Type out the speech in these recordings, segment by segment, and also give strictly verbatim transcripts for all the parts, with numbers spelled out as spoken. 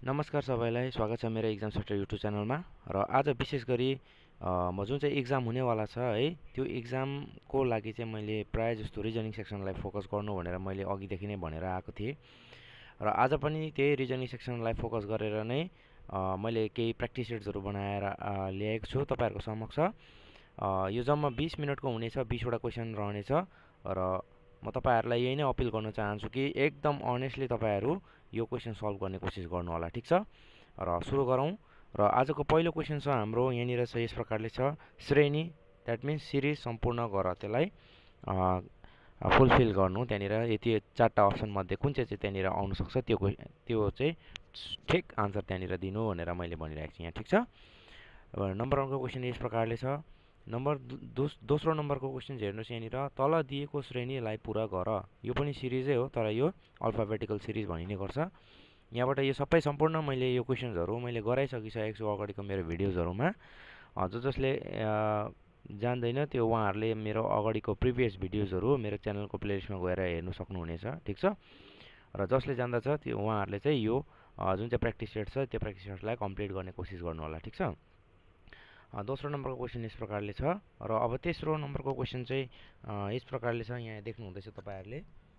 नमस्कार सबैलाई स्वागत छ मेरो एक्जाम सेन्टर युट्युब च्यानलमा। र आज विशेष गरी अ, म जुन चाहिँ एक्जाम हुनेवाला छ है त्यो एक्जामको लागि चाहिँ मैले प्रायः जस्तो रिजनिङ सेक्सनलाई फोकस गर्नु भनेर मैले अघिदेखि नै भनेर आएको थिएँ। र आज पनि त्यही रिजनिङ सेक्सनलाई फोकस गरेर नै अ, मैले केही प्र्याक्टिस सेट्सहरू बनाएर अ, ल्याएको छु तपाईँहरूको समक्ष। अ, यो जम्मा बिस मिनटको हुनेछ, बिसवटा क्वेसन रहनेछ र म तपाईँहरूलाई यही नै अपिल गर्न चाहन्छु कि एकदम अनेस्टली तपाईँहरू यो क्वेसन सल्भ गर्ने कोसिस गर्नु होला, ठिक छ। र सुरु गरौँ। र आजको पहिलो क्वेसन छ हाम्रो यहाँनिर छ, यस प्रकारले छ, श्रेणी द्याट मिन्स सिरिज सम्पूर्ण गर, त्यसलाई फुलफिल गर्नु। त्यहाँनिर यति चारवटा अप्सन मध्ये कुन चाहिँ चाहिँ त्यहाँनिर आउनु सक्छ त्यो त्यो चाहिँ ठिक आन्सर त्यहाँनिर दिनु भनेर मैले भनिरहेको छु यहाँ, ठिक छ। अब नम्बर वानको क्वेसन यस प्रकारले छ। नम्बर दोस दोस्रो नम्बरको क्वेसन हेर्नुहोस्, यहाँनिर तल दिएको श्रेणीलाई पुरा गर। यो पनि सिरिजै हो तर यो अल्फाबेटिकल सिरिज भनिने गर्छ। यहाँबाट यो सबै सम्पूर्ण मैले यो क्वेसन्सहरू मैले गराइसकिसकेको छु अगाडिको मेरो भिडियोजहरूमा। जो जसले जान्दैन त्यो उहाँहरूले मेरो अगाडिको प्रिभियस भिडियोजहरू मेरो च्यानलको प्लेलिस्टमा गएर हेर्नु सक्नुहुनेछ, ठिक छ। र जसले जान्दछ त्यो उहाँहरूले चाहिँ यो जुन चाहिँ प्र्याक्टिस सेट छ त्यो प्र्याक्टिस सेटलाई कम्प्लिट गर्ने कोसिस गर्नु होला, ठिक छ। दोस्रो नम्बरको क्वेसन यस प्रकारले छ। र अब तेस्रो नम्बरको क्वेसन चाहिँ यस प्रकारले छ, यहाँ देख्नुहुँदैछ तपाईँहरूले।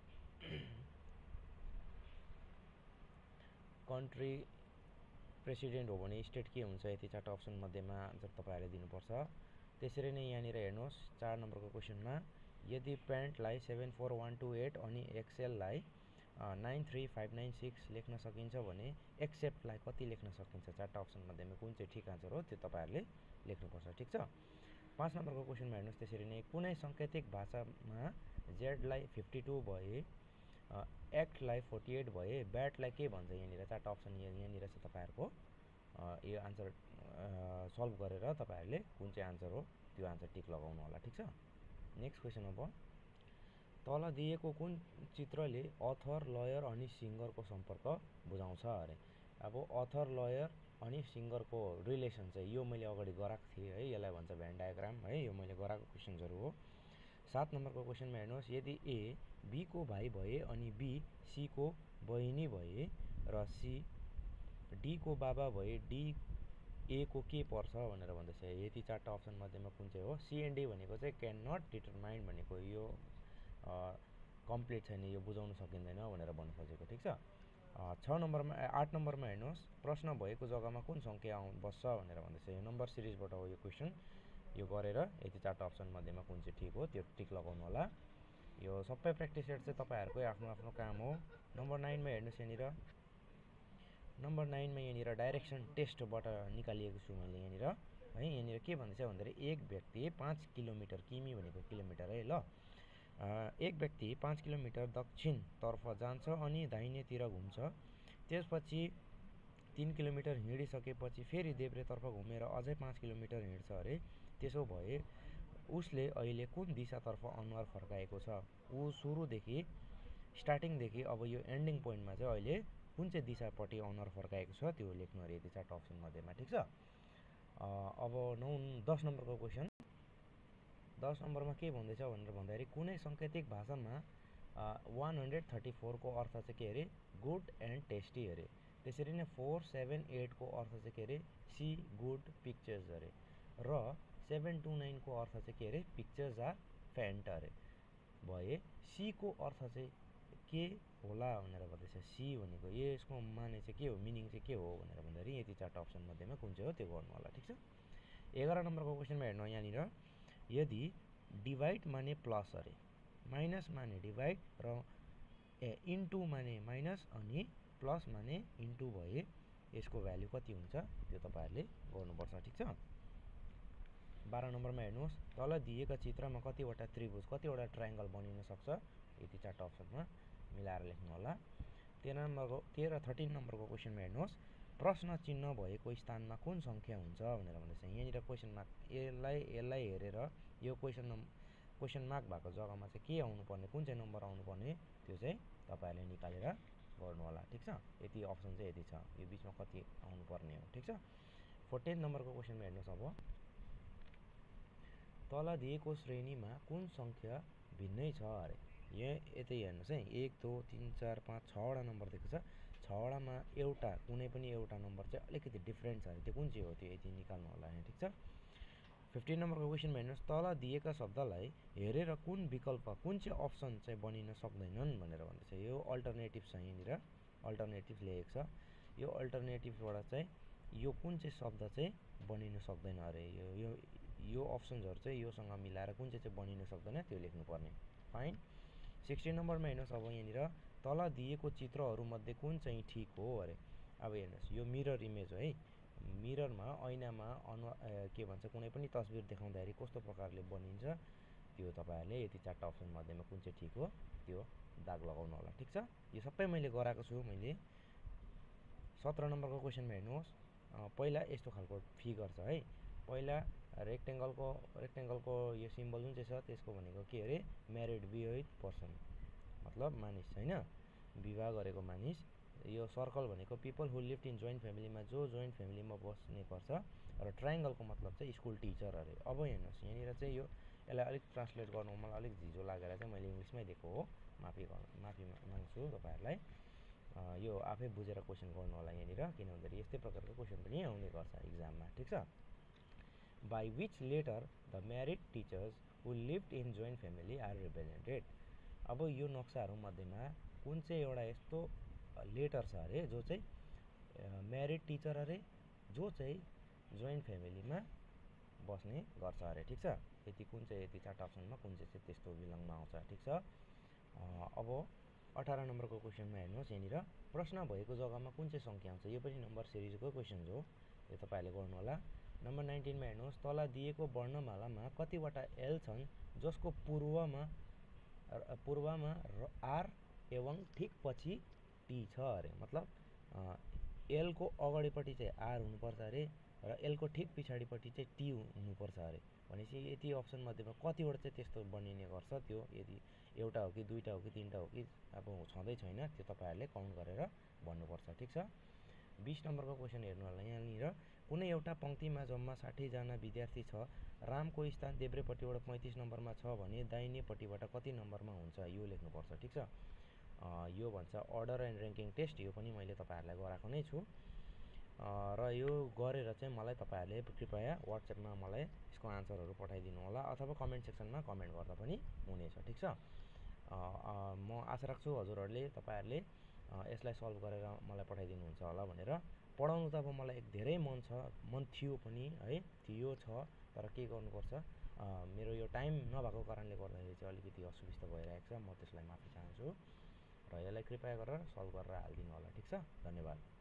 कन्ट्री प्रेसिडेन्ट हो भने स्टेट के हुन्छ, यति चारवटा अप्सन मध्येमा आन्सर तपाईँहरूले दिनुपर्छ। त्यसरी नै यहाँनिर हेर्नुहोस् चार नम्बरको क्वेसनमा, यदि प्यान्टलाई seven four one two eight अनि एक्सेललाई nine three five nine six लेख्न सकिन्छ भने एक्सेप्टलाई कति लेख्न सकिन्छ, चारवटा अप्सन मध्येमा कुन चाहिँ ठिक आन्सर हो त्यो तपाईँहरूले लेख्नुपर्छ, ठिक छ। पाँच नम्बरको क्वेसनमा हेर्नुहोस्, त्यसरी नै कुनै सङ्केतिक भाषामा जेडलाई फिफ्टी टू भए, एक्टलाई फोर्टी एट भए ब्याटलाई के भन्छ, यहाँनिर चारवटा अप्सन यहाँनिर छ तपाईँहरूको। यो आन्सर सल्भ गरेर तपाईँहरूले कुन चाहिँ आन्सर हो त्यो आन्सर टिक लगाउनु होला, ठिक छ। नेक्स्ट क्वेसन, अब तल दिएको कुन चित्रले अथर, लयर अनि सिङ्गरको सम्पर्क बुझाउँछ अरे। अब अथर, लयर अनि सिङ्गरको रिलेसन चाहिँ यो मैले अगाडि गराएको थिएँ है, यसलाई भन्छ भेन डायग्राम है, यो मैले गराएको क्वेसन्सहरू हो। सात नम्बरको क्वेसनमा हेर्नुहोस्, यदि ए बी को भाइ भए अनि बी सी को बहिनी भए र सी डी को बाबा भए डी ए को के पर्छ भनेर भन्दैछ। यति चारवटा अप्सन मध्येमा कुन चाहिँ हो। सी एन्ड डी भनेको चाहिँ क्यान नट डिटरमाइन भनेको यो कम्प्लिट छैन, यो बुझाउन सकिँदैन भनेर भन्नु खोजेको, ठिक छ। छ नम्बरमा आठ नम्बरमा हेर्नुहोस्, प्रश्न भएको जग्गामा कुन सङ्ख्या आउ बस्छ भनेर भन्दैछ। यो नम्बर सिरिजबाट हो यो क्वेसन। यो गरेर यति चारवटा अप्सन मध्येमा कुन चाहिँ ठिक हो त्यो टिक लगाउनु होला। यो सबै प्र्याक्टिस सेट चाहिँ तपाईँहरूकै आफ्नो आफ्नो काम हो। नम्बर नाइनमा हेर्नुहोस्, यहाँनिर नम्बर नाइनमा यहाँनिर डाइरेक्सन टेस्टबाट निकालिएको छु मैले यहाँनिर है। यहाँनिर के भन्दैछ भन्दाखेरि एक व्यक्ति पाँच किलोमिटर, किमी भनेको किलोमिटर है ल, एक व्यक्ति पाँच किलोमिटर दक्षिणतर्फ जान्छ अनि दाहिनेतिर घुम्छ। त्यसपछि तिन किलोमिटर हिँडिसकेपछि फेरि देब्रेतर्फ घुमेर अझै पाँच किलोमिटर हिँड्छ अरे। त्यसो भए उसले अहिले कुन दिशातर्फ अनुहार फर्काएको छ। ऊ सुरुदेखि स्टार्टिङदेखि अब यो एन्डिङ पोइन्टमा चाहिँ अहिले कुन चाहिँ दिशापट्टि अनुहार फर्काएको छ त्यो लेख्नु अरे यति चारवटा अप्सन मध्येमा, ठिक छ। अब नौ दस नम्बरको क्वेसन, दस नम्बरमा के भन्दैछ भनेर भन्दाखेरि कुनै सङ्केतिक भाषामा वान हन्ड्रेड थर्टी फोरको अर्थ चाहिँ के अरे, गुड एन्ड टेस्टी अरे। त्यसरी नै फोर सेभेन एटको अर्थ चाहिँ के अरे, सी गुड पिक्चर्स अरे। र सेभेन टू नाइनको अर्थ चाहिँ के अरे, पिक्चर्स आर फ्यान्ट अरे। भए सीको अर्थ चाहिँ के होला भनेर भन्दैछ। सी भनेको यसको माने चाहिँ के हो, मिनिङ चाहिँ के हो भनेर भन्दाखेरि यति चारवटा अप्सन मध्येमा कुन चाहिँ हो त्यो गर्नु होला, ठिक छ। एघार नम्बरको क्वेसनमा हेर्नु, यहाँनिर यदि डिभाइड माने प्लस अरे, माइनस माने डिभाइड र ए इन्टु माने माइनस अनि प्लस माने इन्टु भए यसको भ्याल्यु कति हुन्छ त्यो तपाईँहरूले गर्नुपर्छ, ठिक छ। बाह्र नम्बरमा हेर्नुहोस्, तल दिएका चित्रमा कतिवटा त्रिभुज, कतिवटा ट्रायङ्गल बनिन सक्छ, यति चारवटा अप्सनमा मिलाएर लेख्नु होला। तेह्र नम्बरको तेह्र थर्टिन नम्बरको क्वेसनमा हेर्नुहोस्, प्रश्न चिन्ह भएको स्थानमा कुन सङ्ख्या हुन्छ भनेर भन्दैछ। यहाँनिर क्वेसन मार्क, यसलाई यसलाई हेरेर यो क्वेसन नम् क्वेसन मार्क भएको जग्गामा चाहिँ के आउनुपर्ने, कुन चाहिँ नम्बर आउनुपर्ने त्यो चाहिँ तपाईँहरूले निकालेर गर्नु होला, ठिक छ। यति अप्सन चाहिँ यति छ, यो बिचमा कति आउनुपर्ने हो, ठिक छ। फोर्टिन नम्बरको क्वेसनमा हेर्नुहोस्, अब तल दिएको श्रेणीमा कुन सङ्ख्या भिन्नै छ अरे। यहाँ यतै हेर्नुहोस् है, एक दो तिन चार पाँच छवटा नम्बर दिएको छ। छवटामा एउटा कुनै पनि एउटा नम्बर चाहिँ अलिकति डिफ्रेन्ट छ अरे त्यो कुन चाहिँ हो त्यो यति निकाल्नु होला यहाँ ठिक छ। फिफ्टिन नम्बरको क्वेसनमा हेर्नुहोस् तल दिएका शब्दलाई हेरेर कुन विकल्प कुन चाहिँ अप्सन चाहिँ बनिन सक्दैनन् भनेर भन्दैछ। यो अल्टरनेटिभ छ यहाँनिर अल्टरनेटिभ लेखेको छ। यो अल्टरनेटिभबाट चाहिँ यो कुन चाहिँ शब्द चाहिँ बनिन सक्दैन अरे यो यो यो अप्सन्सहरू चाहिँ योसँग मिलाएर कुन चाहिँ चाहिँ बनिन सक्दैन त्यो लेख्नुपर्ने। फाइन। सिक्सटिन नम्बरमा हेर्नुहोस् अब यहाँनिर तल दिएको चित्रहरूमध्ये कुन चाहिँ ठिक हो अरे। अब हेर्नुहोस् यो मिरर इमेज हो है। मिररमा ऐनामा अनुहार के भन्छ कुनै पनि तस्बिर देखाउँदाखेरि कस्तो प्रकारले बनिन्छ त्यो तपाईँहरूले यति चारवटा अप्सन मध्येमा कुन चाहिँ ठिक हो त्यो दाग लगाउनु होला ठिक छ। यो सबै मैले गराएको छु मैले। सत्र नम्बरको क्वेसनमा हेर्नुहोस् पहिला यस्तो खालको फिगर छ है। पहिला रेक्टेङ्गलको रेक्टेङ्गलको यो सिम्बल जुन चाहिँ छ त्यसको भनेको के अरे म्यारिड विवाहित पर्सन मतलब मानिस होइन विवाह गरेको मानिस। यो सर्कल भनेको people who live in joint फ्यामिलीमा जो जोइन्ट फ्यामिलीमा बस्ने गर्छ र ट्रायङ्गलको मतलब चाहिँ स्कुल टिचर अरे। अब हेर्नुहोस् यहाँनिर चाहिँ यो यसलाई अलिक ट्रान्सलेट गर्नु मलाई अलिक झिजो लागेर चाहिँ मैले इङ्ग्लिसमै दिएको हो माफी माफी माग्छु तपाईँहरूलाई। यो आफै बुझेर क्वेसन गर्नु होला यहाँनिर किन भन्दाखेरि यस्तै प्रकारको क्वेसन पनि आउने गर्छ इक्जाममा ठिक छ। By which letter the married teachers who lived in joint family are represented. अब यो नक्साहरू मध्येमा कुन चाहिँ एउटा यस्तो लेटर छ अरे जो चाहिँ म्यारिड टिचर अरे जो चाहिँ जोइन्ट फ्यामिलीमा बस्ने गर्छ अरे ठिक छ। यति कुन चाहिँ यति चारवटा अप्सनमा कुन चाहिँ चाहिँ त्यस्तो बिलङमा आउँछ ठिक छ। अब अठार नम्बरको क्वेसनमा हेर्नुहोस् यहाँनिर प्रश्न भएको जग्गामा कुन चाहिँ सङ्ख्या आउँछ यो पनि नम्बर सिरिजको क्वेसन हो यो तपाईँहरूले गर्नु होला। नम्बर नाइन्टिनमा हेर्नुहोस् तल दिएको वर्णमालामा कतिवटा एल छन् जसको पूर्वमा पूर्वमा आर एवं ठिक पछि टी छ अरे। मतलब एलको अगाडिपट्टि चाहिँ आर हुनुपर्छ अरे र एलको ठिक पछाडिपट्टि चाहिँ टी हुनुपर्छ अरे। भनेपछि यति अप्सन मध्येमा कतिवटा चाहिँ त्यस्तो बनिने गर्छ त्यो यदि एउटा हो कि दुईवटा हो कि तिनवटा हो कि अब छँदै छैन त्यो तपाईँहरूले काउन्ट गरेर भन्नुपर्छ ठिक छ। बिस नम्बरको क्वेसन हेर्नु होला यहाँनिर कुनै एउटा पङ्क्तिमा जम्मा साठीजना विद्यार्थी छ रामको स्थान देब्रेपट्टिबाट पैँतिस नम्बरमा छ भने दाहिनेपट्टिबाट कति नम्बरमा हुन्छ यो लेख्नुपर्छ ठिक छ। यो भन्छ अर्डर एन्ड ऱ्याङ्किङ टेस्ट यो पनि मैले तपाईँहरूलाई गराएको नै छु र यो गरेर चाहिँ मलाई तपाईँहरूले कृपया वाट्सएपमा मलाई यसको आन्सरहरू पठाइदिनु होला अथवा कमेन्ट सेक्सनमा कमेन्ट गर्दा पनि हुनेछ ठिक छ। म आशा राख्छु हजुरहरूले तपाईँहरूले यसलाई सल्भ गरेर मलाई पठाइदिनुहुन्छ होला भनेर। पढाउनु त अब मलाई एक धेरै मन छ मन थियो पनि है थियो छ तर के गर्नुपर्छ मेरो यो टाइम नभएको कारणले गर्दाखेरि चाहिँ अलिकति असुविस्ता भइरहेको छ म त्यसलाई माफी चाहन्छु र यसलाई कृपया गरेर सल्भ गरेर हालिदिनु होला ठिक छ। धन्यवाद।